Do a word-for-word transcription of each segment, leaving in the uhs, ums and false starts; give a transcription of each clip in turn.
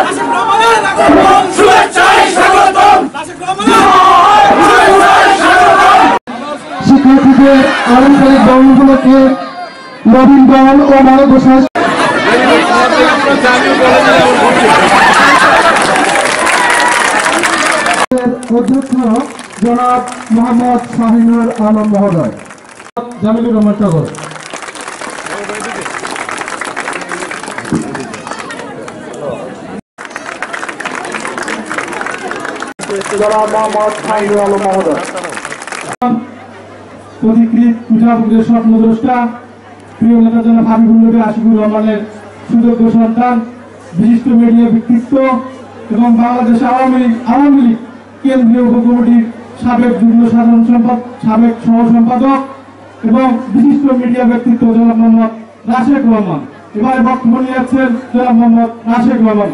শিক্ষার্থীদের আনুষ্ঠানিক দলগুলোকে নবীন দল ও মানবতা অধ্যক্ষ জনাব মোহাম্মদ শাহিনুর আলম মহোদয়, জামিলুর রহমান টগর। জনাব মোহাম্মদ শাহিনুর আলম মহোদয়, পথিকৃৎ পূজা পুজোর স্বপ্নদ্রষ্টা প্রিয় নেতা জনাব হাবিবুল নবী আশিকুর রহমানের সুযোগ্য সন্তান, বিশিষ্ট মিডিয়া ব্যক্তিত্ব এবং বাংলাদেশ আওয়ামী লীগ আওয়ামী লীগ কেন্দ্রীয় উপকমিটির সাবেক যুগ্ম সাধারণ সম্পাদক, সাবেক সহ সম্পাদক এবং বিশিষ্ট মিডিয়া ব্যক্তিত্ব জনাব মোহাম্মদ রাশেক রহমান। এবারে বক্তব্য নিয়ে যাচ্ছেন জনাব মোহাম্মদ রাশেক রহমান।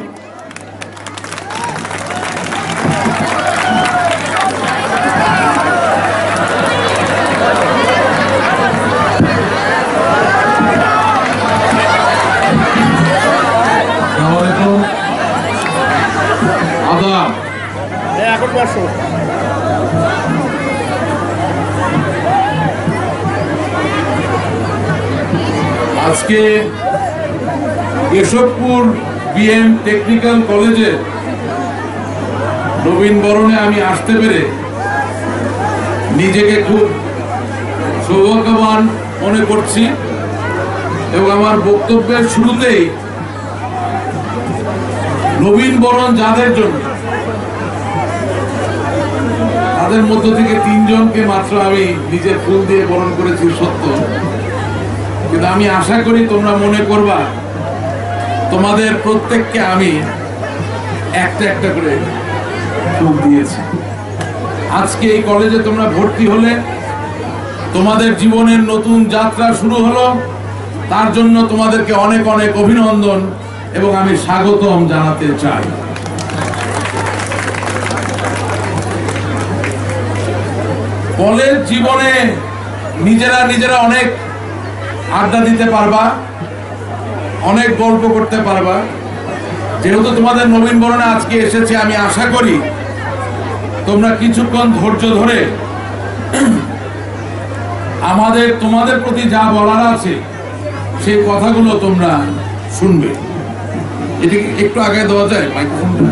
আজকে কেশবপুর বিএম টেকনিক্যাল কলেজে নবীন বরণে আমি আসতে পেরে নিজেকে খুব সৌভাগ্যবান মনে করছি এবং আমার বক্তব্যের শুরুতেই নবীন বরণ যাদের জন্য, তাদের মধ্য থেকে তিনজনকে মাত্র আমি নিজের ফুল দিয়ে বরণ করেছি সত্য, কিন্তু আমি আশা করি তোমরা মনে করবা তোমাদের প্রত্যেককে আমি একটা একটা করে ফুল দিয়েছি। আজকে এই কলেজে তোমরা ভর্তি হলে, তোমাদের জীবনের নতুন যাত্রা শুরু হলো, তার জন্য তোমাদেরকে অনেক অনেক অভিনন্দন এবং আমি স্বাগতম জানাতে চাই। কলেজ জীবনে নিজেরা নিজেরা অনেক আড্ডা দিতে পারবা, অনেক গল্প করতে পারবা। যেহেতু তোমাদের নবীন বরণে আজকে এসেছে, আমি আশা করি তোমরা কিছুক্ষণ ধৈর্য ধরে আমাদের তোমাদের প্রতি যা বলার আছে সেই কথাগুলো তোমরা শুনবে। এটিকে একটু আগে দেওয়া যায় মাইক্রোফোনটা,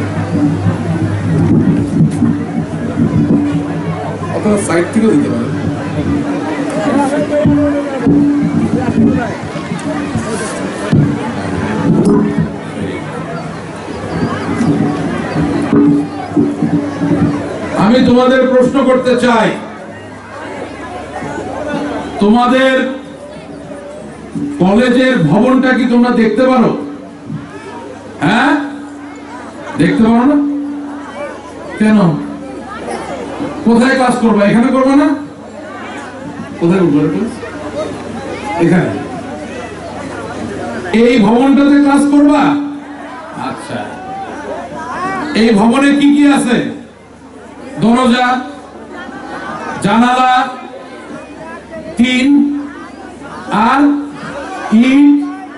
অথবা সাইড থেকেও দিতে পারে। আমি তোমাদের প্রশ্ন করতে চাই, তোমাদের কলেজের ভবনটা কি তোমরা দেখতে পারো? হ্যাঁ, দেখতে পারো না কেন? কোথায় ক্লাস করবা? এখানে করবা না? কোথায় করবা ক্লাস? এখানে, এই ভবনটাতে ক্লাস করবা? আচ্ছা, এই ভবনে কি কি আছে? দরজা, জানালা, টিন আর ইট।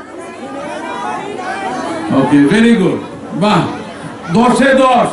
ওকে, ভেরি গুড, বাহ, দশে দশ।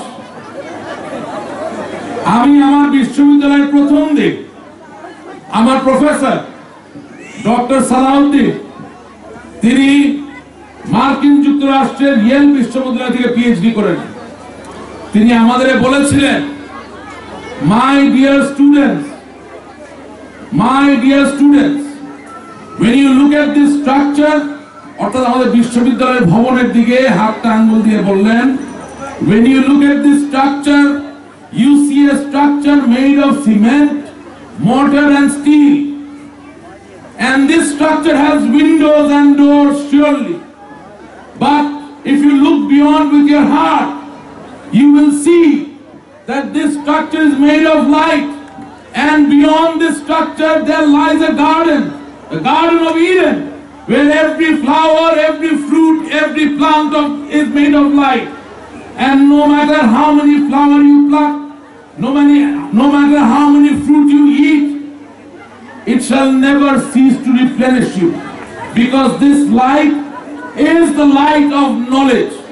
আমি আমার বিশ্ববিদ্যালয়ের প্রথম দিন আমার প্রফেসর ডক্টর সালাউদ্দিন, তিনি মার্কিন যুক্তরাষ্ট্রের ইয়েল বিশ্ববিদ্যালয় থেকে পিএইচডি করেন। তিনি আমাদের বলেছিলেন, my dear students, my dear students, when you look at this structure, অর্থাৎ আমাদের বিশ্ববিদ্যালয়ের ভবনের দিকে হাতটা আঙ্গুল দিয়ে বললেন, when you look at this structure, you see a structure made of cement, mortar and steel, and this structure has windows and doors surely, but if you look beyond with your heart, you will see that this structure is made of light, and beyond this structure there lies a garden, the Garden of Eden, where every flower, every fruit, every plant of, is made of light. And no matter how many flowers you pluck, no, many, no matter how many fruit you eat, it shall never cease to replenish you, because this light is the light of knowledge.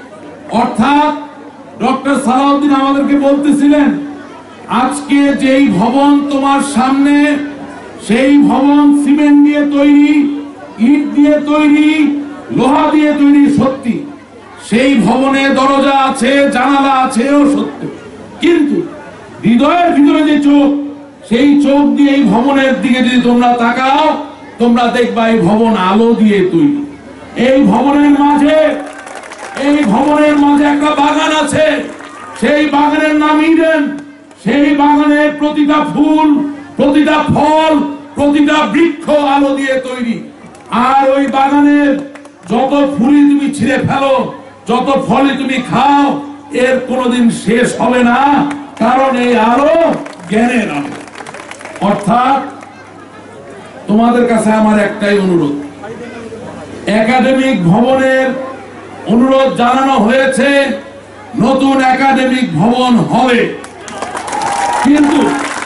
অর্থাৎ doctor Salauddin আমাদেরকে বলতেছিলেন আজকে যেই ভবন তোমার সামনে, সেই ভবন সিমেন্ট দিয়ে তৈরি, ইট দিয়ে তৈরি, লোহা দিয়ে তৈরি সত্যি, সেই ভবনে দরজা আছে, জানালা আছে ও সত্য, কিন্তু হৃদয়ের ভিতরে যে চোখ, সেই চোখ দিয়ে এই ভবনের দিকে যদি তোমরা তাকাও, তোমরা দেখবা এই ভবন আলো দিয়ে তৈরি। এই ভবনের মাঝে এই ভবনের মাঝে একটা বাগান আছে, সেই বাগানের নাম ইডেন। সেই বাগানের প্রতিটা ফুল, প্রতিটা ফল, প্রতিটা বৃক্ষ আলো দিয়ে তৈরি। আর ওই বাগানের যত ফুলই তুমি ছিঁড়ে ফেলো, যত ফলই তুমি খাও, এর কোনোদিন শেষ হবে না, কারণ এই আলো জ্ঞানের আলো। অর্থাৎ তোমাদের কাছে আমার একটাই অনুরোধ, একাডেমিক ভবনের অনুরোধ জানানো হয়েছে, নতুন একাডেমিক ভবন হবে, কিন্তু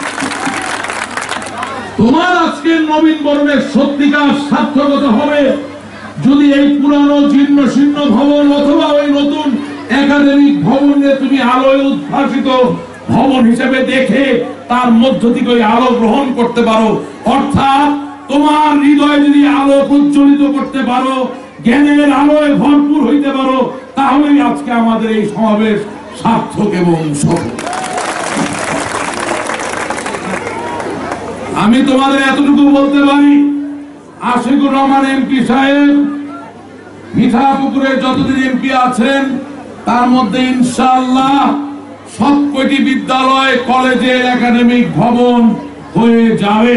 তোমার আজকের নবীন বরণের সত্যিকার সার্থকতা হবে যদি এই পুরানো জীর্ণ শীর্ণ ভবন অথবা ওই নতুন একাডেমিক ভবনে তুমি আলোয় উদ্ভাসিত ভবন হিসেবে দেখে তার মধ্য থেকে ওই আলো গ্রহণ করতে পারো। অর্থাৎ তোমার হৃদয় যদি আলো প্রজ্বলিত করতে পারো, জ্ঞানের আলোয় ভরপুর হইতে পারো, তাহলেই আজকে আমাদের এই সমাবেশ সার্থক এবং সফল। আমি তোমাদের এতটুকু বলতে পারি, আশিকুর রহমান এমপি সাহেব মিঠাপুকুরের যতদিন এমপি আছেন, তার মধ্যে ইনশাআল্লাহ সব কয়টি বিদ্যালয়, কলেজের একাডেমিক ভবন হয়ে যাবে।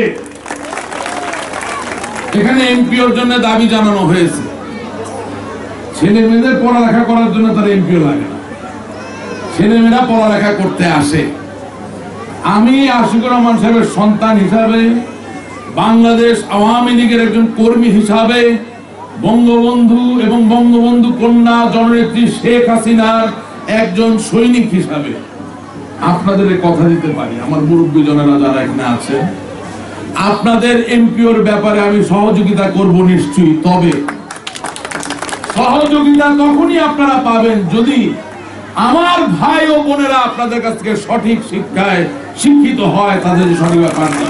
এখানে এমপিওর জন্য দাবি জানানো হয়েছে, ছেলে মেয়েদের পড়ালেখা করার জন্য তার এমপিও লাগে না, ছেলেমেয়েরা পড়ালেখা করতে আসে। আমি আশিকুর রহমান সাহেবের সন্তান হিসাবে, বাংলাদেশ আওয়ামী লীগের একজন কর্মী হিসাবে, বঙ্গবন্ধু এবং বঙ্গবন্ধু কন্যা জননেত্রী শেখ হাসিনার একজন সৈনিক হিসাবে আপনাদের কথা দিতে পারি, আমার মুরব্বী জনেরা যারা এখানে আছে, আপনাদের এমপিওর ব্যাপারে আমি সহযোগিতা করব নিশ্চয়ই। তবে সহযোগিতা তখনই আপনারা পাবেন যদি আমার ভাই ও বোনেরা আপনাদের কাছ থেকে সঠিক শিক্ষায় শিক্ষিত হয়, তাদের সঠিক ব্যাপার না।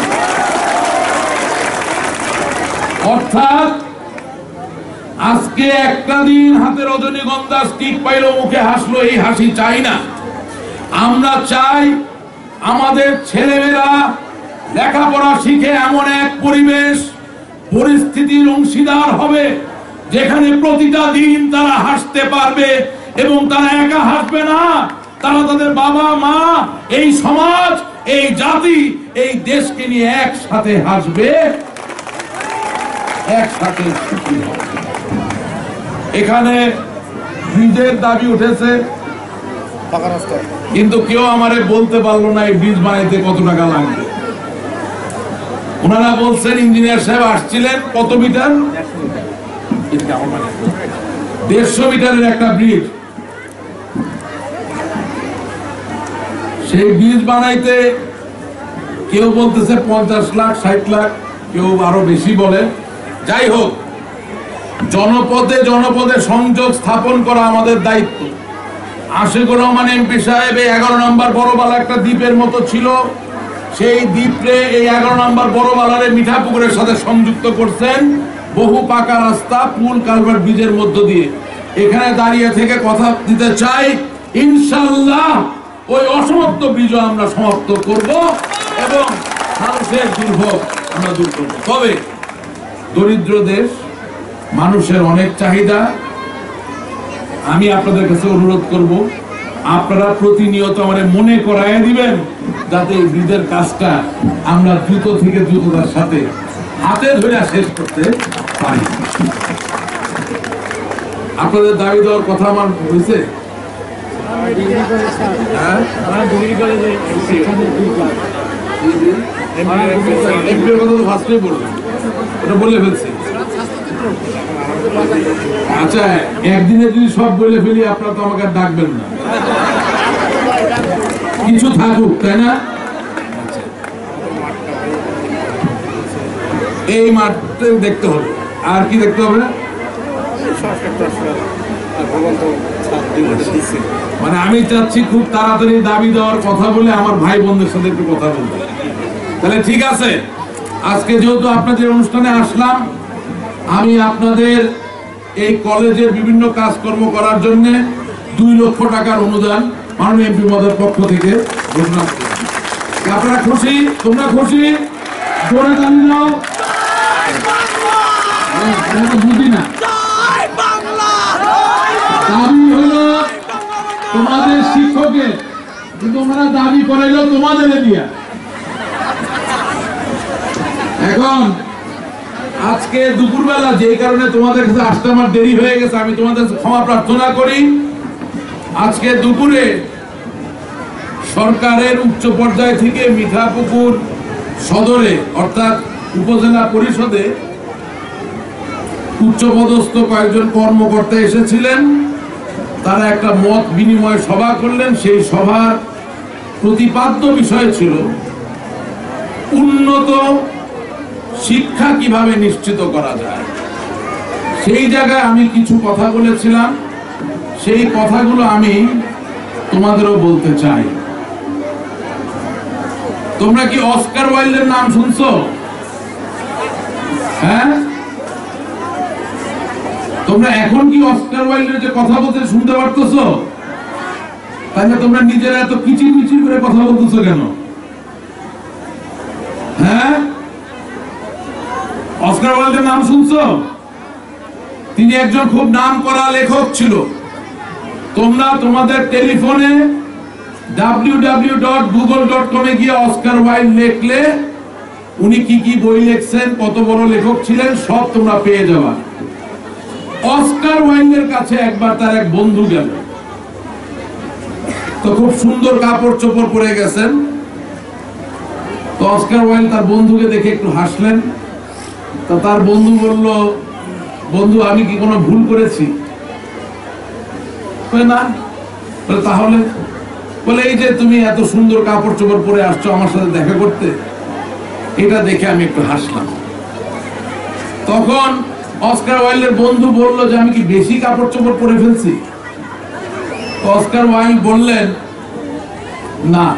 অর্থাৎ আজকে একটা দিন হাতে রজনীগন্ধা স্টিক পাইলো, মুখে হাসলো, এই হাসি চাই না। আমরা চাই আমাদের ছেলেমেয়েরা লেখাপড়া শিখে এমন এক পরিবেশ পরিস্থিতির অংশীদার হবে যেখানে প্রতিটা দিন তারা হাসতে পারবে, এবং তারা একা হাসবে না, তারা তাদের বাবা মা, এই সমাজ, এই জাতি, এই দেশকে নিয়ে একসাথে হাসবে, একসাথে সুখী হবে। এখানে ব্রিজের দাবি উঠেছে, কিন্তু কেউ আমারে বলতে পারলো না এই ব্রিজ বানাইতে কত টাকা লাগবে। ওনারা বলছেন ইঞ্জিনিয়ার সাহেব আসছিলেন, কত মিটার, দেড়শো মিটারের একটা ব্রিজ, সেই ব্রিজ বানাইতে কেউ বলতেছে পঞ্চাশ লাখ ষাট লাখ, কেউ আরো বেশি বলে। যাই হোক, জনপদে জনপদে সংযোগ স্থাপন করা আমাদের দায়িত্ব। আশিকুর রহমান এমপি সাহেব এই এগারো নম্বর বড়বালা একটা দ্বীপের মতো ছিল, সেই দ্বীপে এই এগারো নম্বর বড়বালারে মিঠাপুকুরের সাথে সংযুক্ত করছেন বহু পাকা রাস্তা, পুল, কালভার্ট, ব্রিজের মধ্য দিয়ে। এখানে দাঁড়িয়ে থেকে কথা দিতে চাই, ইনশাআল্লাহ ওই অসমাপ্ত ব্রিজও আমরা সমাপ্ত করব এবং মানুষের দুর্ভোগ আমরা দূর করব। তবে দরিদ্র দেশ, মানুষের অনেক চাহিদা। আমি আপনাদের কাছে অনুরোধ করব, আপনারা প্রতিনিয়ত আমাদের মনে করায় দিবেন যাতে এই ব্রিজের কাজটা আমরা দ্রুত থেকে দ্রুততার সাথে হাতে ধরে শেষ করতে পারি। আপনাদের দাবি দেওয়ার কথা আমার হয়েছে। বলে ফেলছি। আচ্ছা, একদিনে যদি সব বলে ফেলি আপনারা তো আমাকে ডাকবেন না, কিছু থাকুক, তাই না? এই মাঠটা দেখতে হবে, আর কি দেখতে হবে? মানে আমি চাচ্ছি খুব তাড়াতাড়ি দাবি দেওয়ার কথা বলে আমার ভাই বোনদের সাথে একটু কথা বলতে। তাহলে ঠিক আছে, আজকে যেহেতু আপনাদের অনুষ্ঠানে আসলাম, আমি আপনাদের এই কলেজের বিভিন্ন কাজকর্ম করার জন্য দুই লক্ষ টাকার অনুদান মাননীয় এমপি মহোদয়ের পক্ষ থেকে ঘোষণা করলাম। আপনারা খুশি? তোমরা খুশি? জোরে দাবি দাও। বুঝি না দাবি হলো তোমাদের শিক্ষকের, কিন্তু তোমরা দাবি করাইলো তোমাদের দিয়া। এখন আজকে দুপুরবেলা যে কারণে তোমাদের কাছে আসতে আমার দেরি হয়ে গেছে, আমি তোমাদের ক্ষমা প্রার্থনা করি। আজকে দুপুরে সরকারের উচ্চ পর্যায় থেকে মিঠাপুকুর সদরে অর্থাৎ উপজেলা পরিষদে উচ্চপদস্থ কয়েকজন কর্মকর্তা এসেছিলেন। তারা একটা মত বিনিময় সভা করলেন। সেই সভার প্রতিপাদ্য বিষয় ছিল উন্নত শিক্ষা কিভাবে নিশ্চিত করা যায়। সেই জায়গায় আমি কিছু কথা বলেছিলাম, সেই কথাগুলো আমি তোমাদেরও বলতে চাই। তোমরা কি অস্কার ওয়াইল্ডের নাম শুনছো? হ্যাঁ, তোমরা এখন কি অস্কার ওয়াইল্ডের যে কথা বলতে শুনতে পারতেছো? তাহলে তোমরা নিজেরা এত কিচির মিচির করে কথা বলতেছো কেন? হ্যাঁ, অস্কার ওয়াইল্ডের নাম শুনছো? তিনি একজন খুব নাম করা লেখক ছিল। তোমরা তোমাদের টেলিফোনে ডাব্লিউ ডাব্লিউ ডাব্লিউ ডট গুগল ডট কম এ গিয়ে অস্কার ওয়াইল্ড লিখলে উনি কি কি বই লিখছেন, কত বড় লেখক ছিলেন, সব তোমরা পেয়ে যাবা। অস্কার ওয়াইল্ডের কাছে একবার তার এক বন্ধু গেল, তো খুব সুন্দর কাপড় চোপড় পরে গেছেন। তো অস্কার ওয়াইল্ড তার বন্ধুকে দেখে একটু হাসলেন। তো তার বন্ধু বলল, বন্ধু আমি কি কোনো ভুল করেছি? না। তাহলে বলে এই যে তুমি এত সুন্দর কাপড় চোপড় পরে আসছো আমার সাথে দেখা করতে, এটা দেখে আমি একটু হাসলাম। তখন অস্কার ওয়াইল্ডের বন্ধু বলল যে আমি কি বেশি কাপড় চোপড় পরে ফেলছি? অস্কার ওয়াইল্ড বললেন, না,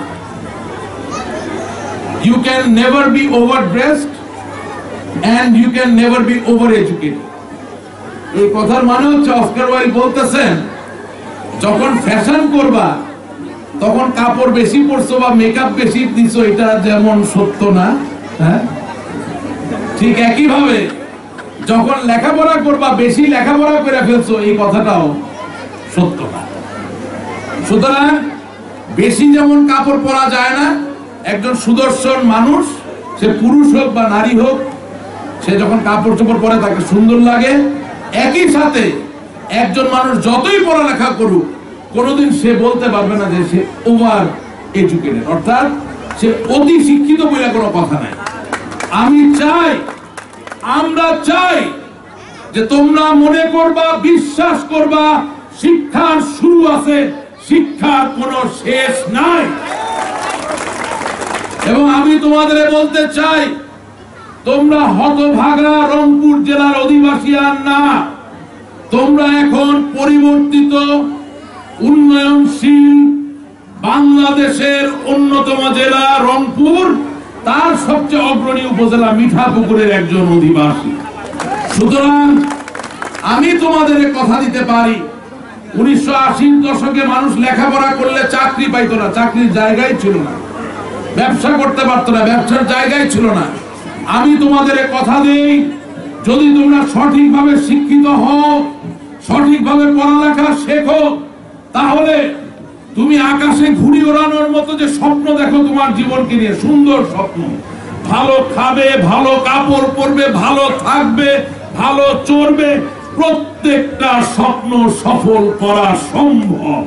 you can never be overdressed and you can never be overeducated. এই কথার মানে হচ্ছে অস্কার ওয়াইল্ড বলতেছেন যখন ফ্যাশন করবা তখন কাপড় বেশি পরছো বা মেকআপ বেশি দিছো, এটা যেমন সত্য না, হ্যাঁ, ঠিক একই ভাবে যখন লেখাপড়া করবা বেশি লেখাপড়া করে ফেলছো, এই কথাটাও সত্য না। সুতরাং বেশি যেমন কাপড় পরা যায় না, একজন সুদর্শন মানুষ সে পুরুষ হোক বা নারী হোক, সে যখন কাপড় চোপড় পরে তাকে সুন্দর লাগে। একই সাথে একজন মানুষ যতই পড়ালেখা করুক কোনোদিন সে বলতে পারবে না যে সে ওভার এডুকেটেড, অর্থাৎ সে অতি শিক্ষিত বলে কোনো কথা নাই। আমি চাই, আমরা চাই যে তোমরা মনে করবা, বিশ্বাস করবা, শিক্ষার শুরু আছে, শিক্ষার কোনো শেষ নাই। এবং আমি তোমাদের বলতে চাই, তোমরা হতভাগা রংপুর জেলার অধিবাসী আর না, তোমরা এখন পরিবর্তিত উন্নয়নশীল বাংলাদেশের অন্যতম জেলা রংপুর, তার সবচেয়ে অগ্রণী উপজেলা মিঠাপুকুরের একজন অধিবাসী। সুতরাং আমি তোমাদের কথা দিতে পারি, উনিশশো আশির দশকে মানুষ লেখাপড়া করলে চাকরি পাইতো না, চাকরির জায়গায় ছিল না, ব্যবসা করতে পারতো না, ব্যবসার জায়গায় ছিল না। আমি তোমাদের কথা দেই, যদি তোমরা সঠিকভাবে শিক্ষিত হও, সঠিকভাবে পড়ালেখা শেখো, তাহলে তুমি আকাশে ঘুড়ি ওড়ানোর মতো যে স্বপ্ন দেখো তোমার জীবনকে নিয়ে, সুন্দর স্বপ্ন, ভালো খাবে, ভালো কাপড় পরবে, ভালো থাকবে, ভালো চড়বে, প্রত্যেকটা স্বপ্ন সফল করা সম্ভব।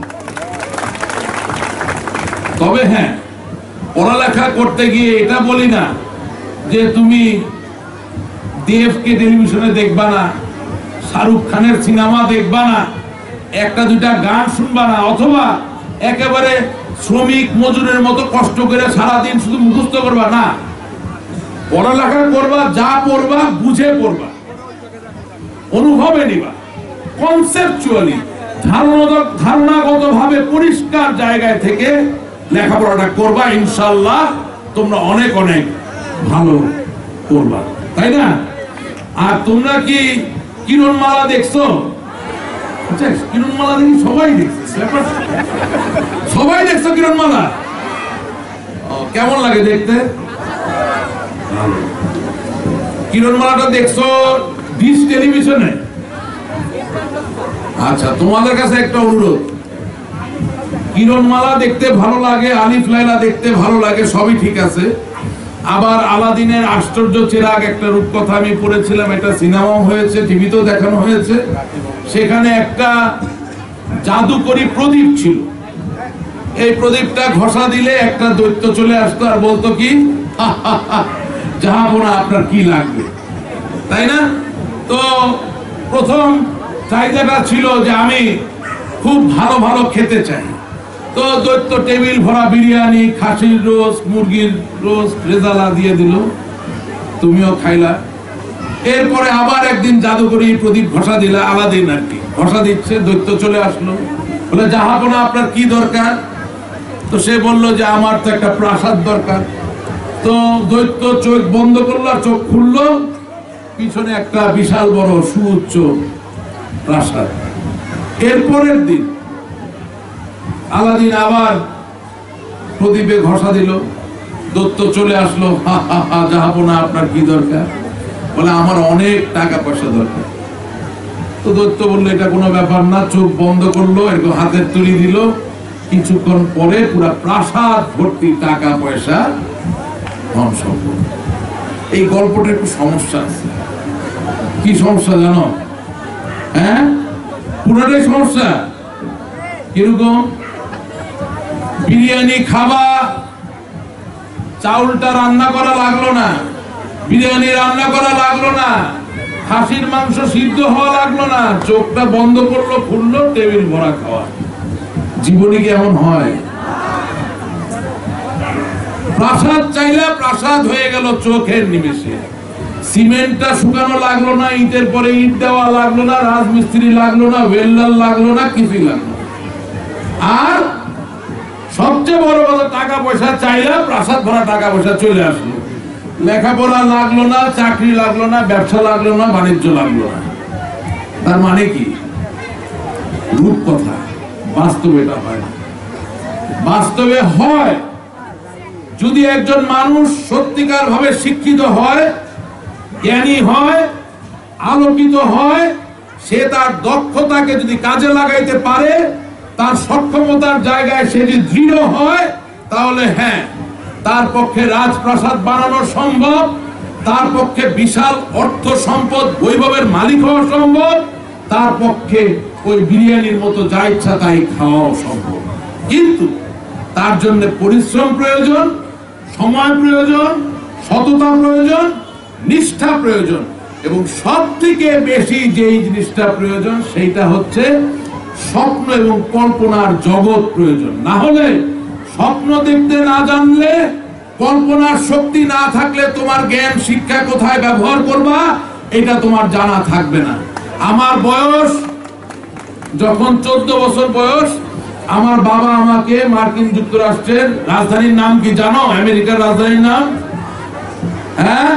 তবে হ্যাঁ, পড়ালেখা করতে গিয়ে এটা বলি না যে তুমি দেবকে টেলিভিশনে দেখবা না, শাহরুখ খানের সিনেমা দেখবা না, একটা দুইটা গান শুনবা না, অথবা একেবারে শ্রমিক মজুরের মতো কষ্ট করে সারাদিন শুধু মুখস্থ করবা না। পড়ালেখা করবা, যা পড়বা বুঝে পড়বা, অনুভবে নিবা, কনসেপচুয়ালি ধারণাগত ভাবে পরিষ্কার জায়গায় থেকে লেখাপড়াটা করবা, ইনশাআল্লাহ তোমরা অনেক অনেক ভালো করবা, তাই না? আর তোমরা কি কিরণমালা দেখছো? আচ্ছা, কিরণমালা দেখি সবাই দেখছে, সবাই দেখছো কিরণমালা? কেমন লাগে দেখতে? কিরণমালাটা দেখছো ডিশ টেলিভিশনে? আচ্ছা, তোমাদের কাছে একটা অনুরোধ, কিরণমালা দেখতে ভালো লাগে, আলিফ লায়লা দেখতে ভালো লাগে, সবই ঠিক আছে। আবার আলাদিনের আশ্চর্য চেরাগ একটা রূপকথা আমি পড়েছিলাম, এটা সিনেমাও হয়েছে, টিভিতেও দেখানো হয়েছে। সেখানে একটা জাদুকরী প্রদীপ ছিল, এই প্রদীপটা ঘষা দিলে একটা দৈত্য চলে আসতো আর বলতো কি, জাহাপনা আপনার কি লাগবে, তাই না? তো প্রথম চাহিদাটা ছিল যে আমি খুব ভালো ভালো খেতে চাই। তো দৈত্য টেবিল ভরা বিরিয়ানি, খাসির রোস্ট, মুরগির রোস্ট, রেজালা দিয়ে দিল, তুমিও খাইলা। এরপরে আবার একদিন জাদুকরি প্রদীপ ঘষা দিলা, আলাদিন আর কি ঘষা দিচ্ছে, দৈত্য চলে আসলো, বলে জাহাপনা আপনার কি দরকার? তো সে বলল যে আমার তো একটা প্রাসাদ দরকার। তো দৈত্য চোখ বন্ধ করলো, চোখ খুললো, পিছনে একটা বিশাল বড় সুউচ্চ প্রাসাদ। এরপরের দিন আলাদিন আবার প্রদীপে ঘষা দিল, দৈত্য চলে আসলো, হা হা হা, জাহাপনা আপনার কি দরকার? বলে আমার অনেক টাকা পয়সা দরকার। তো দৈত্য বললো এটা কোনো ব্যাপার না, চোখ বন্ধ করলো, এরকম হাতের তুলি দিল, কিছুক্ষণ পরে পুরা প্রাসাদ ভর্তি টাকা পয়সা, ধন সম্পদ। এই গল্পটা একটু সমস্যা আছে। কি সমস্যা জানো? হ্যাঁ, পুরোটাই সমস্যা। কিরকম? বিরিয়ানি খাবা, চাউলটা রান্না করা লাগলো না, বিরিয়ানি রান্না করা লাগলো না, খাসির মাংস সিদ্ধ হওয়া লাগলো না, চোখটা বন্ধ করলো, খুললো, টেবিল ভরা খাওয়া। জীবনে কি এমন হয়? প্রাসাদ চাইলে প্রাসাদ হয়ে গেল চোখের নিমেষে। সিমেন্টটা শুকানো লাগলো না, ইটের পরে ইট দেওয়া লাগলো না, রাজমিস্ত্রি লাগলো না, ওয়েল্ডার লাগলো না, কিছুই লাগলো। আর সবচেয়ে বড় কথা, টাকা পয়সা চাইলে প্রাসাদ ভরা টাকা পয়সা চলে আসলো। লেখাপড়া লাগলো না, চাকরি লাগলো না, ব্যবসা লাগলো না, বাণিজ্য লাগলো না। তার মানে কি? রূপকথা, বাস্তবে এটা হয় না। বাস্তবে হয় যদি একজন মানুষ সত্যিকার ভাবে শিক্ষিত হয়, জ্ঞানী হয়, আলোকিত হয়, সে তার দক্ষতাকে যদি কাজে লাগাইতে পারে, তার সক্ষমতার জায়গায় সে যদি দৃঢ় হয়, তাহলে হ্যাঁ, তার পক্ষে রাজপ্রাসাদ বানানো সম্ভব, তার পক্ষে বিশাল অর্থ সম্পদ বৈভবের মালিক হওয়া সম্ভব, তার পক্ষে ওই বিরিয়ানির মতো যা ইচ্ছা তাই খাওয়াও সম্ভব। কিন্তু তার জন্য পরিশ্রম প্রয়োজন, সময় প্রয়োজন, সততা প্রয়োজন, নিষ্ঠা প্রয়োজন, এবং সব থেকে বেশি যেই জিনিসটা প্রয়োজন সেইটা হচ্ছে স্বপ্ন এবং কল্পনার জগৎ প্রয়োজন। না হলে, স্বপ্ন দেখতে না জানলে, কল্পনার শক্তি না থাকলে তোমার জ্ঞান শিক্ষা কোথায় ব্যবহার করবা এটা তোমার জানা থাকবে না। আমার বয়স যখন চোদ্দ বছর বয়স, আমার বাবা আমাকে মার্কিন যুক্তরাষ্ট্রের রাজধানীর নাম কি জানো? আমেরিকার রাজধানীর নাম? হ্যাঁ,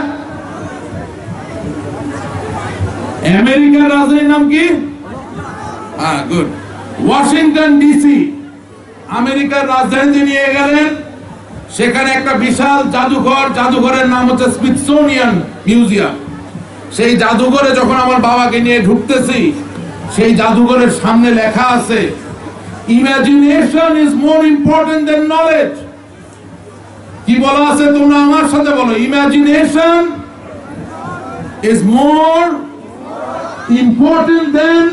আমেরিকার রাজধানীর নাম কি? হ্যাঁ, গুড, ওয়াশিংটন ডিসি। আমেরিকার রাজধানীতে নিয়ে গেলেন, সেখানে একটা বিশাল জাদুঘর, জাদুঘরের নাম হচ্ছে স্মিথসোনিয়ান মিউজিয়াম। সেই জাদুঘরে যখন আমার বাবাকে নিয়ে ঢুকতেছি, সেই জাদুঘরের সামনে লেখা আছে, imagination is more important than knowledge. কি বলা আছে তোমরা আমার সাথে বলো? Imagination is more important than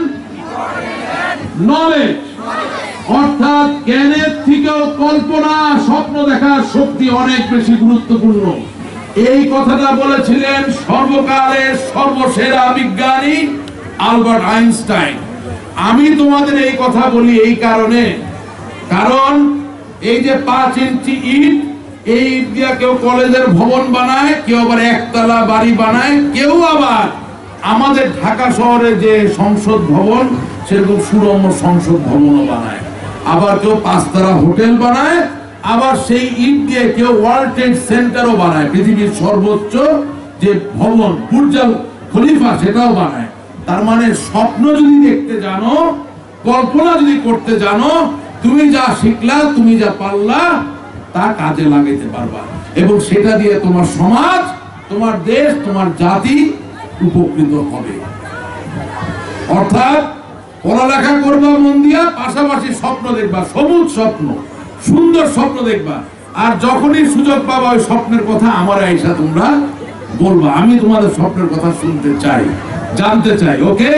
knowledge. অর্থাৎ জ্ঞানের থেকেও কল্পনা, স্বপ্ন দেখার শক্তি অনেক বেশি গুরুত্বপূর্ণ। এই কথাটা বলেছিলেন সর্বকালের সর্বসেরা বিজ্ঞানী আলবার্ট আইনস্টাইন। আমি তোমাদের এই কথা বলি এই কারণে, কারণ এই যে পাঁচ ইঞ্চি ইট, এই ইট দিয়ে কেউ কলেজের ভবন বানায়, কেউ আবার একতলা বাড়ি বানায়, কেউ আবার আমাদের ঢাকা শহরে যে সংসদ ভবন সেরকম সুরম্য সংসদ ভবনও বানায়, আবার কেউ পাঁচতারা হোটেল বানায়, আবার সেই ইট দিয়ে কেউ ওয়ার্ল্ড ট্রেড সেন্টারও বানায়, পৃথিবীর সর্বোচ্চ যে ভবন বুর্জ খলিফা সেটাও বানায়। তার মানে স্বপ্ন যদি দেখতে জানো, কল্পনা যদি করতে জানো, তুমি যা শিখলা, তুমি যা পারলা তা কাজে লাগাইতে পারবা, এবং সেটা দিয়ে তোমার সমাজ, তোমার দেশ, তোমার জাতি উপকৃত হবে। অর্থাৎ পড়ালেখা করবা মন দিয়া, পাশাপাশি স্বপ্ন দেখবা, সবুজ স্বপ্ন, সুন্দর স্বপ্ন দেখবা। আর যখনই সুযোগ পাবা ওই স্বপ্নের কথা আমার আইসা তোমরা বলবা, আমি তোমাদের স্বপ্নের কথা শুনতে চাই, জানতে চাই। ওকে,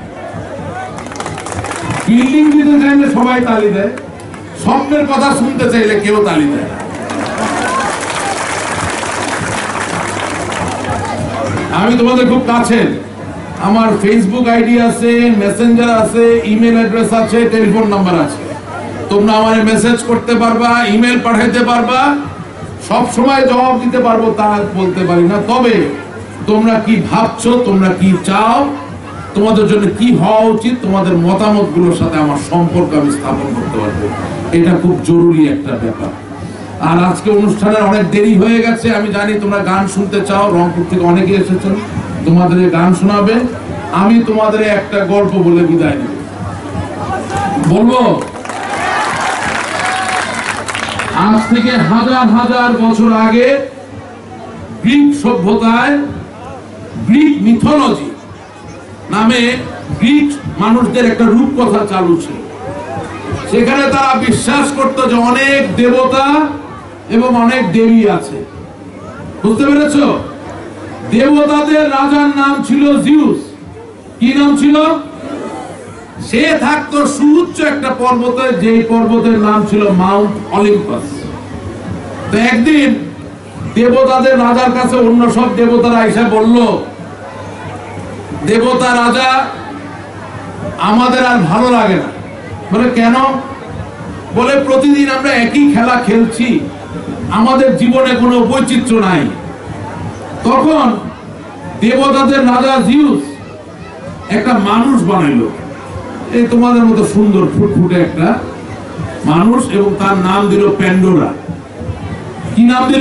বিল্ডিং দিতে চাইলে সবাই তালি দেয়, স্বপ্নের কথা শুনতে চাইলে কেউ তালি দেয় না। আমি তোমাদের খুব কাছের, আমার ফেসবুক আইডি আছে, মেসেঞ্জার আছে, ইমেল অ্যাড্রেস আছে, টেলিফোন নাম্বার আছে। তোমরা আমারে মেসেজ করতে পারবা, ইমেল পাঠাইতে পারবা, সব সময় জবাব দিতে পারবো তা বলতে পারি না। তবে তোমরা কি ভাবছো, তোমরা কি চাও, তোমাদের জন্য কি হওয়া উচিত, তোমাদের মতামত গুলোর সাথে আমার সম্পর্ক আমি স্থাপন করতে পারবো। এটা খুব জরুরি একটা ব্যাপার। আর আজকে অনুষ্ঠানের অনেক দেরি হয়ে গেছে, আমি জানি তোমরা গান শুনতে চাও, রংপুর থেকে অনেকে এসেছেন, তোমাদের গান শোনাবে। আমি তোমাদের একটা গল্প বলে বিদায় নেব। বলবো, আজ থেকে হাজার হাজার বছর আগে গ্রিক সভ্যতায়, গ্রিক মিথোলজি নামে গ্রিক মানুষদের একটা রূপকথা চালু ছিল। সেখানে তারা বিশ্বাস করত যে অনেক দেবতা এবং অনেক দেবী আছে। বুঝতে পেরেছ? দেবতাদের রাজার নাম ছিল জিউস। কি নাম ছিল? সে থাকতো সুউচ্চ একটা পর্বতে, যে পর্বতের নাম ছিল মাউন্ট অলিম্পাস। তো একদিন দেবতাদের রাজার কাছে অন্য সব দেবতারা এসে বলল, দেবতা রাজা, আমাদের আর ভালো লাগে না। বলে কেন? বলে প্রতিদিন আমরা একই খেলা খেলছি, আমাদের জীবনে কোনো বৈচিত্র্য নাই। তখন দেবতাদের রাজা জিউস একটা মানুষ বানাইলো, এই তোমাদের মতো সুন্দর ফুটফুটে একটা মানুষ, এবং তার নাম দিল প্যান্ডোরা। কি নাম দিল?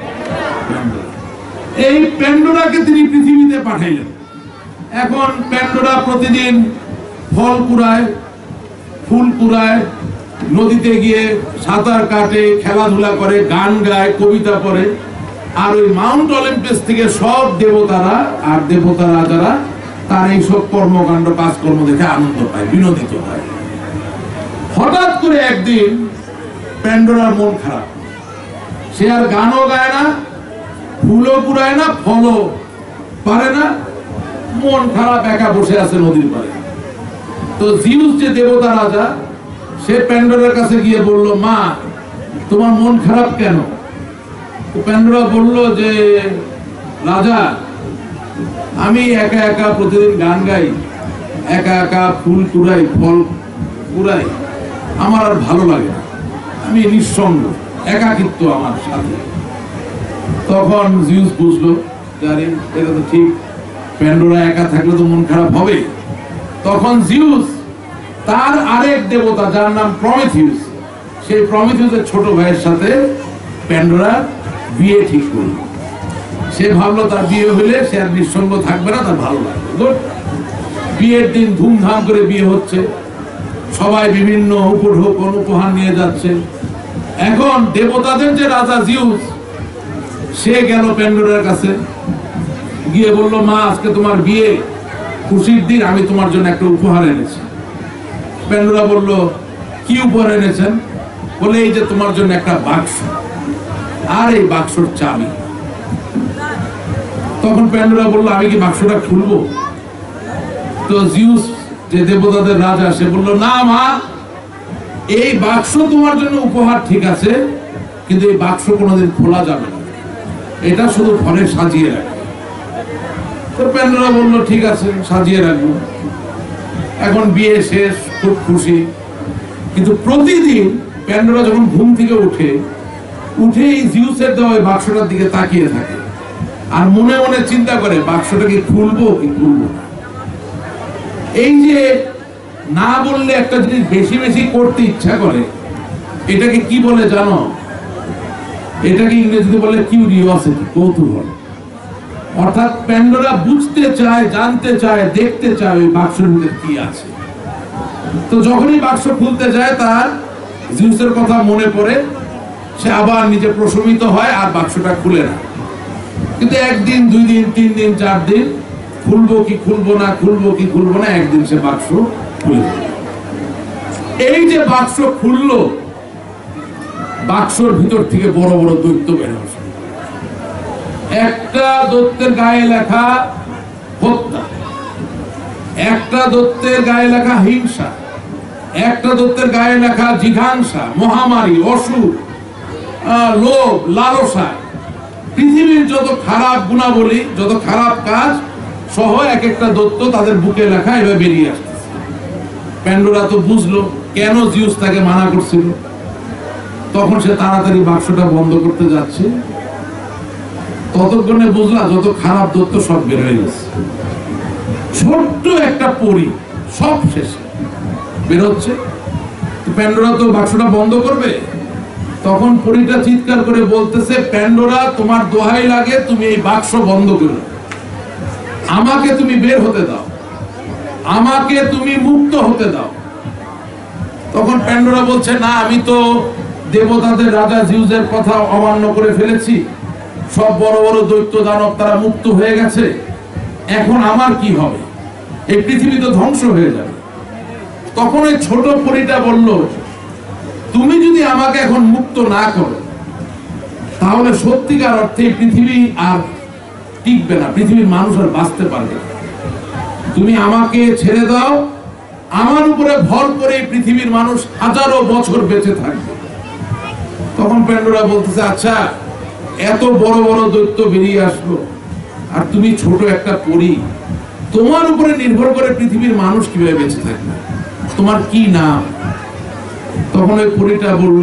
এই প্যান্ডোরাকে তিনি পৃথিবীতে পাঠাইলেন। এখন প্যান্ডোরা প্রতিদিন ফল কুড়ায়, ফুল কুড়ায়, নদীতে গিয়ে সাঁতার কাটে, খেলাধুলা করে, গান গায়, কবিতা পড়ে। আর ওই মাউন্ট অলিম্পাস থেকে সব দেবতারা আর দেবতা রাজারা তার এইসব কর্মকাণ্ড, কাজকর্ম দেখে আনন্দ পায়, বিনোদিত হয়। হঠাৎ করে একদিন প্যান্ডোরার মন খারাপ, সে আর গানও গায় না, ফুলও কুড়ায় না, ফলও পারে না, মন খারাপ, একা বসে আছে নদীর পাড়ে। তো জিউস যে দেবতা রাজা, সে প্যান্ডোরার কাছে গিয়ে বলল, মা তোমার মন খারাপ কেন? তো প্যান্ডোরা বলল যে, রাজা, আমি একা একা প্রতিদিন গান গাই, একা একা ফুল কুড়াই, ফল কুড়াই, আমার আর ভালো লাগে না, আমি নিঃসঙ্গ, একাকিত্ব আমার সাথে। তখন জিউস বুঝলো, জানি এটা তো ঠিক, প্যান্ডোরা একা থাকলে তো মন খারাপ হবে। তখন জিউস তার আরেক দেবতা, যার নাম প্রমিথিউস, সেই প্রমিথিউসের ছোট ভাইয়ের সাথে প্যান্ডোরা বিয়ে ঠিক করলো। সে ভাবলো তার বিয়ে হইলে সে আর নিঃসঙ্গ থাকবে না, তার ভালো লাগবে। বিয়ের দিন ধুমধাম করে বিয়ে হচ্ছে, সবাই বিভিন্ন উপঢৌকন উপহার নিয়ে যাচ্ছে। এখন দেবতাদের যে রাজা জিউস, সে গেল প্যান্ডোরার কাছে, গিয়ে বলল, মা আজকে তোমার বিয়ে, খুশির দিন, আমি তোমার জন্য একটা উপহার এনেছি। প্যান্ডোরা বলল, কি উপহার এনেছেন? বলে, এই যে তোমার জন্য একটা বাক্স, আর এই বাক্সর চাবি। তখন প্যান্ডোরা বলল, আমি কি বাক্সটা খুলবো? তো জিউস যে দেবতাদের রাজা, সে বলল, না মা, এই বাক্স তোমার জন্য উপহার ঠিক আছে, কিন্তু এই বাক্স কোনোদিন খোলা যাবে না, এটা শুধু ঘরে সাজিয়ে রাখবে। তো প্যান্ডোরা বলল, ঠিক আছে, সাজিয়ে রাখবো। এখন বিয়ে শেষ, খুব খুশি। কিন্তু প্রতিদিন প্যান্ডোরা যখন ঘুম থেকে উঠে, উঠেই জিউসের দেওয়া বাক্সটার দিকে তাকিয়ে থাকে, আর মনে মনে চিন্তা করে, বাক্সটা কি খুলবো কি খুলবো না। এই যে না বললে একটা জিনিস বেশি বেশি করতে ইচ্ছা করে, এটাকে কি বলে জানো? এটাকে ইংরেজিতে বলে কিউরিওসিটি, কৌতূহল। অর্থাৎ প্যান্ডোরা বুঝতে চায়, জানতে চায়, দেখতে চায় ওই বাক্সের ভিতরে কি আছে। তো যখনই বাক্স খুলতে যায় তার জিউসের কথা মনে পড়ে, সে আবার নিজে প্রশমিত হয় আর বাক্সটা খুলে না। কিন্তু একদিন, দুই দিন, তিন দিন, চার দিন, খুলবো কি খুলবো না, খুলবো কি খুলবো না, একদিন সে বাক্স খুলে দিল। এই যে বাক্স খুললো, বাক্সর ভিতর থেকে বড় বড় দৈত্য বের হচ্ছে। একটা দৈত্যের গায়ে লেখা হত্যা, একটা দৈত্যের গায়ে লেখা হিংসা, একটা দৈত্যের গায়ে লেখা জিঘাংসা, মহামারী, অসুখ, লোভ, লালসা, পৃথিবীর যত খারাপ গুণাবলী, যত খারাপ কাজ সহ এক একটা দৈত্য তাদের বুকে লেখা এভাবে বেরিয়ে আসতেছে। প্যান্ডোরা তো বুঝলো কেন জিউস তাকে মানা করছিল। তখন সে তাড়াতাড়ি বাক্সটা বন্ধ করতে যাচ্ছে, ততক্ষণে বুঝলা যত খারাপ দৈত্য সব বের হয়ে গেছে। ছোট্ট একটা পরী সব শেষে বের হচ্ছে। প্যান্ডোরা তো বাক্সটা বন্ধ করবে, তখন পরীটা চিৎকার করে বলতেছে, প্যান্ডোরা তোমার দোহাই লাগে, তুমি এই বাক্স বন্ধ করো, আমাকে তুমি বের হতে দাও, আমাকে তুমি মুক্ত হতে দাও। তখন প্যান্ডোরা বলছে, না, আমি তো দেবতাদের রাজা জিউসের কথা অমান্য করে ফেলেছি, সব বড় বড় দৈত্য দানব তারা মুক্ত হয়ে গেছে, এখন আমার কি হবে? এই পৃথিবী তো ধ্বংস হয়ে যাবে। তখন ওই ছোট পরীটা বলল, তুমি যদি আমাকে এখন মুক্ত না করো তাহলে সত্যিকার অর্থে পৃথিবী আর টিকবে না, পৃথিবীর মানুষ আর বাঁচতে পারবে না। তুমি আমাকে ছেড়ে দাও, আমার উপরে ভর করে পৃথিবীর মানুষ হাজারো বছর বেঁচে থাকবে। তখন প্যান্ডোরা বলতেছে, আচ্ছা, এত বড় বড় দৈত্য বেরিয়ে আসলো আর তুমি ছোট একটা পরী, তোমার উপরে নির্ভর করে পৃথিবীর মানুষ কিভাবে বেঁচে থাকবে? তোমার কি নাম? তখন ওই পরীটা বলল,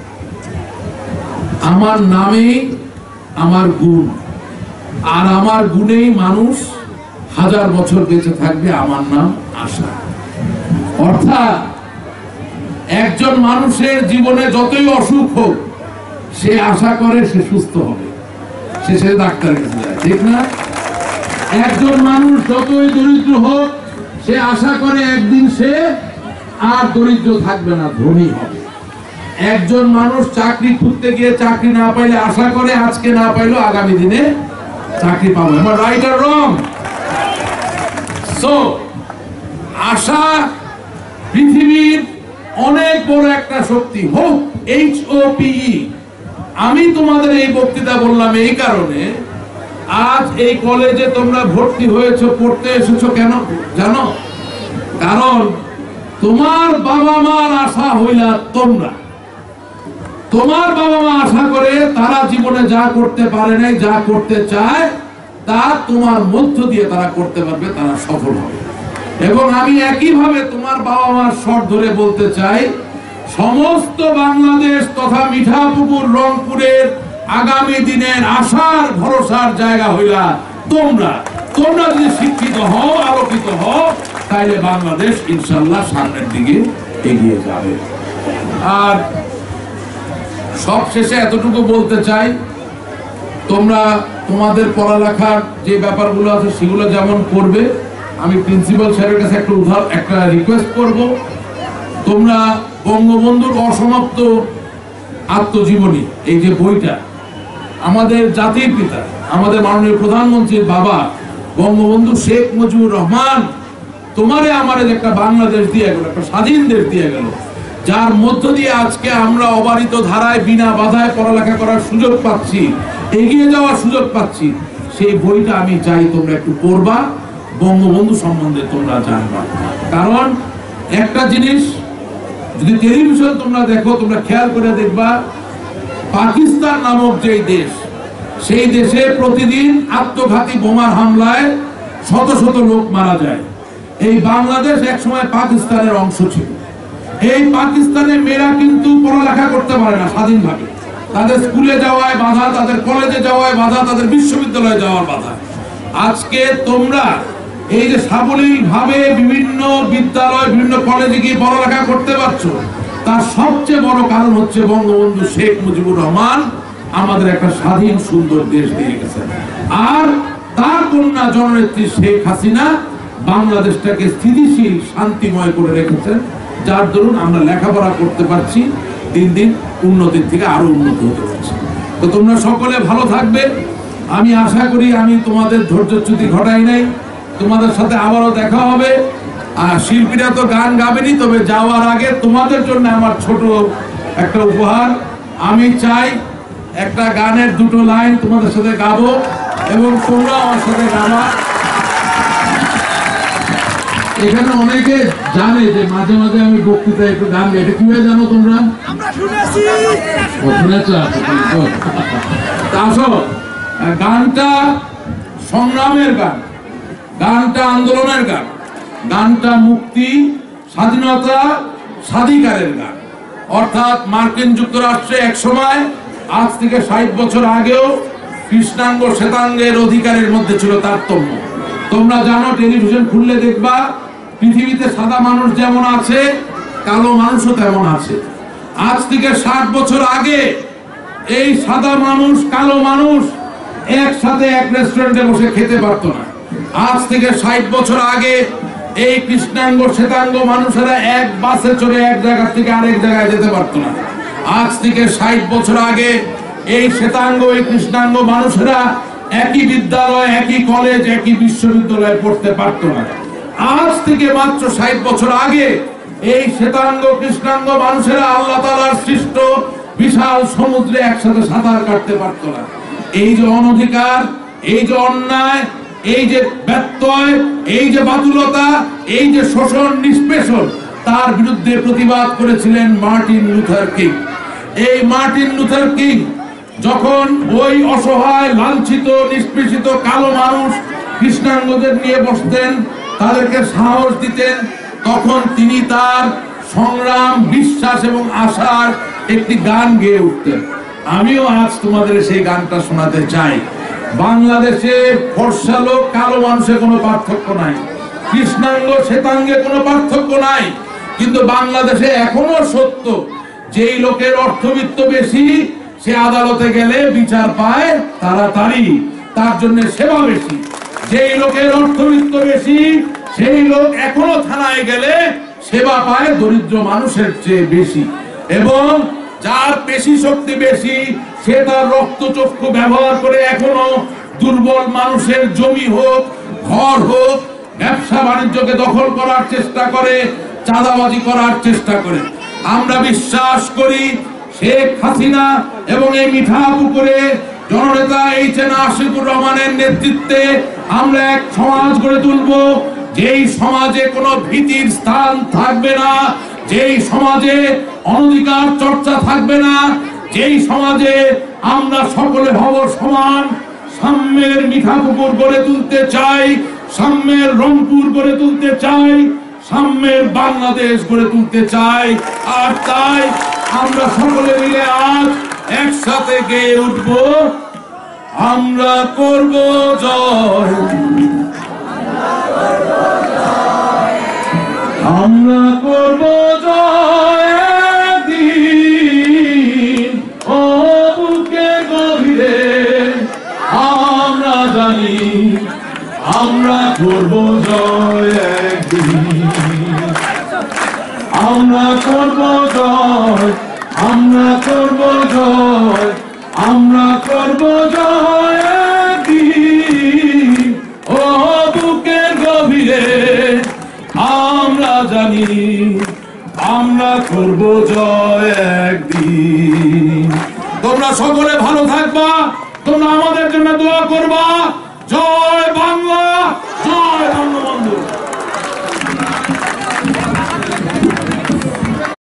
আমার নামেই আমার গুণ, আর আমার গুণেই মানুষ হাজার বছর বেঁচে থাকবে, আমার নাম আশা। অর্থাৎ একজন মানুষের জীবনে যতই অসুখ হোক, সে আশা করে সে সুস্থ হবে, সে সে ডাক্তারের কাছে যায়, ঠিক না? একজন মানুষ যতই দরিদ্র হোক, সে আশা করে একদিন সে আর দরিদ্র থাকবে না, ধনী হবে। একজন মানুষ চাকরি খুঁজতে গিয়ে চাকরি না পাইলে আশা করে আজকে না পাইলেও আগামী দিনে চাকরি পাবো। আমার রাইট আর রং? সো আশা পৃথিবীর অনেক বড় একটা শক্তি। Hope, H O P E. আমি তোমাদের এই বক্তৃতা বললাম এই কারণে, আজ এই কলেজে তোমরা ভর্তি হয়েছো, পড়তে এসেছো কেন জানো? কারণ তোমার বাবা মার আশা হইলা তোমরা। তোমার বাবা মা আশা করে তারা জীবনে যা করতে পারে নাই, যা করতে চায়, তা তোমার মধ্য দিয়ে তারা করতে পারবে, তারা সফল হবে। এবং আমি একইভাবে তোমার বাবা মার স্বর ধরে বলতে চাই, সমস্ত বাংলাদেশ তথা মিঠাপুকুর, রংপুরের আগামী দিনের আশার ভরসার জায়গা হইলা তোমরা। তোমরা যদি শিক্ষিত হও, আলোকিত হও, তাইলে বাংলাদেশ ইনশাল্লাহ সামনের দিকে এগিয়ে যাবে। আর সব শেষে এতটুকু বলতে চাই, তোমরা তোমাদের পড়ালেখার যে ব্যাপারগুলো আছে সেগুলো যেমন করবে, আমি প্রিন্সিপাল স্যারের কাছে একটা উদাহরণ একটা রিকোয়েস্ট করব, তোমরা বঙ্গবন্ধুর অসমাপ্ত আত্মজীবনী, এই যে বইটা, আমাদের জাতির পিতা, আমাদের মাননীয় প্রধানমন্ত্রীর বাবা বঙ্গবন্ধু শেখ মুজিবুর রহমান তোমারে আমারে একটা বাংলাদেশ দিয়ে গেল, একটা স্বাধীন দেশ দিয়ে গেল, যার মধ্য দিয়ে আজকে আমরা অবারিত ধারায় বিনা বাধায় পড়ালেখা করার সুযোগ পাচ্ছি, এগিয়ে যাওয়ার সুযোগ পাচ্ছি। সেই বইটা আমি চাই তোমরা একটু পড়বা, বঙ্গবন্ধু সম্বন্ধে তোমরা জানবা। কারণ একটা জিনিস যদি টেলিভিশন তোমরা দেখো, তোমরা খেয়াল করে দেখবা, পাকিস্তান নামক যে দেশ, সেই দেশে প্রতিদিন আত্মঘাতী বোমার হামলায় শত শত লোক মারা যায়। এই বাংলাদেশ এক সময় পাকিস্তানের অংশ ছিল। এই পাকিস্তানের মেয়েরা কিন্তু পড়ালেখা করতে পারে না স্বাধীনভাবে, তাদের স্কুলে যাওয়ায় বাধা, তাদের কলেজে যাওয়ায় বাধা, তাদের বিশ্ববিদ্যালয়ে যাওয়ার বাধা। আজকে তোমরা এই যে সাবলীল ভাবে বিভিন্ন বিদ্যালয় বিভিন্ন কলেজে গিয়ে পড়ালেখা করতে পারছো, তার সবচেয়ে বড় কারণ হচ্ছে বঙ্গবন্ধু শেখ মুজিবুর রহমান আমাদের একটা স্বাধীন সুন্দর দেশ দিয়ে গেছেন। আর তার কন্যা জননেত্রী শেখ হাসিনা বাংলাদেশটাকে স্থিতিশীল শান্তিময় করে রেখেছেন, যার দরুন আমরা লেখাপড়া করতে পারছি, দিন দিন উন্নতির থেকে আরো উন্নত হতে পারছি। তো তোমরা সকলে ভালো থাকবে। আমি আশা করি আমি তোমাদের ধৈর্যচ্যুতি ঘটাই নাই, তোমাদের সাথে আবারও দেখা হবে। আর শিল্পীরা তো গান গাবেনি, তবে যাওয়ার আগে তোমাদের জন্য আমার ছোট একটা উপহার। আমি চাই একটা গানের দুটো লাইন তোমাদের সাথে গাবো এবং তোমরা আমার সাথে গাবা। এখানে অনেকে জানে যে মাঝে মাঝে আমি বক্তৃতায় একটু গান গাই, এটা কিভাবে জানো তোমরা? আসো, গানটা সংগ্রামের গান, গানটা আন্দোলনের গান, গানটা মুক্তি স্বাধীনতা স্বাধিকারের গান। অর্থাৎ মার্কিন যুক্তরাষ্ট্রে এক সময় আজ থেকে ষাট বছর আগেও কৃষ্ণাঙ্গ শ্বেতাঙ্গের অধিকারের মধ্যে ছিল তারতম্য। তোমরা জানো, টেলিভিশন খুললে দেখবা পৃথিবীতে সাদা মানুষ যেমন আছে কালো মানুষও তেমন আছে। আজ থেকে ষাট বছর আগে এই সাদা মানুষ কালো মানুষ একসাথে এক রেস্টুরেন্টে বসে খেতে পারতো না। আজ থেকে ষাট বছর আগে এই কৃষ্ণাঙ্গ শ্বেতাঙ্গ মানুষেরা এক বাসে চড়ে এক জায়গা থেকে আরেক জায়গায় যেতে পারতো না। আজ থেকে ষাট বছর আগে এই শ্বেতাঙ্গ এই কৃষ্ণাঙ্গ মানুষেরা একই বিদ্যালয় একই কলেজ একই বিশ্ববিদ্যালয়ে পড়তে পারতো না। আজ থেকে মাত্র ষাট বছর আগে এই শ্বেতাঙ্গ কৃষ্ণাঙ্গ মানুষেরা আল্লাহ তাআলার সৃষ্ট বিশাল সমুদ্রে একসাথে সাঁতার কাটতে পারতো না। এই যে অনধিকার, এই যে অন্যায়, এই যে ব্যত্যয়, এই যে বাতুলতা, এই যে শোষণ নিষ্পেষণ, তার বিরুদ্ধে প্রতিবাদ করেছিলেন মার্টিন লুথার কিং। এই মার্টিন লুথার কিং যখন ওই অসহায় লাঞ্ছিত নিষ্পেষিত কালো মানুষ কৃষ্ণাঙ্গদের নিয়ে বসতেন, তাদেরকে সাহস দিতেন, তখন তিনি তার সংগ্রাম বিশ্বাস এবং আশার একটি গান গেয়ে উঠতেন। আমিও আজ তোমাদের সেই গানটা শোনাতে চাই। বাংলাদেশে ফর্সা লোক কালো মানুষের কোনো পার্থক্য নাই, কৃষ্ণাঙ্গ শ্বেতাঙ্গে কোনো পার্থক্য নাই, কিন্তু বাংলাদেশে এখনো সত্য যেই লোকের অর্থবিত্ত বেশি সে আদালতে গেলে বিচার পায় তাড়াতাড়ি, তার জন্য সেবা বেশি। যেই লোকের অর্থবিত্ত বেশি সেই লোক এখনো থানায় গেলে সেবা পায় দরিদ্র মানুষের চেয়ে বেশি। এবং যার পেশি শক্তি বেশি সে তার রক্ত চক্ষু ব্যবহার করে এখনো দুর্বল মানুষের জমি হোক ঘর হোক ব্যবসা বাণিজ্যকে দখল করার চেষ্টা করে, চাঁদাবাজি করার চেষ্টা করে। আমরা বিশ্বাস করি শেখ হাসিনা এবং এই মিঠাপুকুরে জননেতা এইচ এন আশিকুর রহমানের নেতৃত্বে আমরা এক সমাজ গড়ে তুলব, যেই সমাজে কোনো ভীতির স্থান থাকবে না, যেই সমাজে অনধিকার চর্চা থাকবে না, যেই সমাজে আমরা সকলে হব সমান। সাম্যের মিঠাপুকুর গড়ে তুলতে চাই, সাম্যের রংপুর গড়ে তুলতে চাই, সাম্যের বাংলাদেশ গড়ে তুলতে চাই। আর তাই আমরা সকলে মিলে আজ একসাথে গেয়ে উঠব, আমরা করব জয়, আমরা করব জয়। একদিন ও বুকে গভীরে আমরা জানি আমরা করব জয়, একদিন আমরা করব জয়, আমরা করব জয়, আমরা করব জয়। একদিন ও বুকের গভীরে আমরা জানি আমরা করব জয় একদিন। তোমরা সকলে ভালো থাকবা, তোমরা আমাদের জন্য দোয়া করবা। জয়।